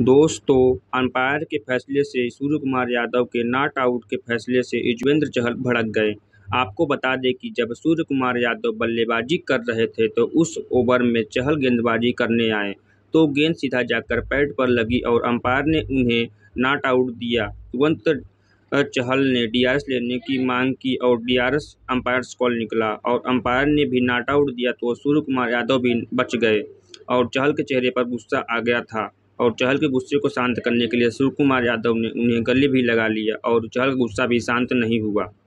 दोस्तों, अंपायर के फैसले से सूर्य कुमार यादव के नॉट आउट के फैसले से युजवेंद्र चहल भड़क गए। आपको बता दें कि जब सूर्य कुमार यादव बल्लेबाजी कर रहे थे तो उस ओवर में चहल गेंदबाजी करने आए तो गेंद सीधा जाकर पैड पर लगी और अंपायर ने उन्हें नॉट आउट दिया। तुरंत चहल ने डीआरएस लेने की मांग की और डीआरएस अंपायर्स कॉल निकला और अंपायर ने भी नॉट आउट दिया तो सूर्य कुमार यादव भी बच गए और चहल के चेहरे पर गुस्सा आ गया था। और चहल के गुस्से को शांत करने के लिए सूर्य कुमार यादव ने उन्हें गले भी लगा लिया और चहल का गुस्सा भी शांत नहीं हुआ।